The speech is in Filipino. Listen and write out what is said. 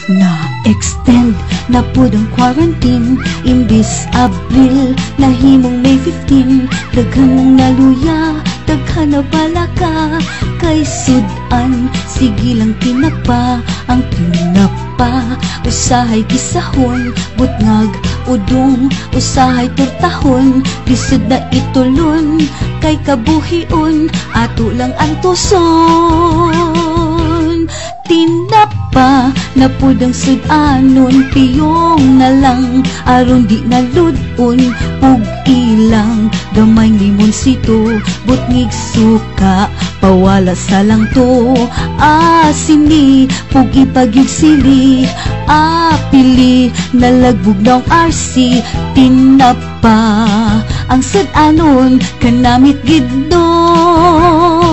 Na-extend na po ang quarantine. Imbis Abril, nahimong May 15. Daghan ng naluya, daghan na balaka. Kay sudan, sige lang tinapa. Ang tinapa, usahay kisahon. Butngag, udong, usahay turtahon. Lisod na itulon, kay kabuhion. Ato lang ang tuson. Tinapa na pudang sudanon. Piyong na lang, aron di naludon. Pug ilang, gamay limonsito. Butngig suka, pawala sa lang to. Asini, pug ipagyug sili. Apili, nalagbog ng RC. Tinapa, ang sudanon, kanamit gidon.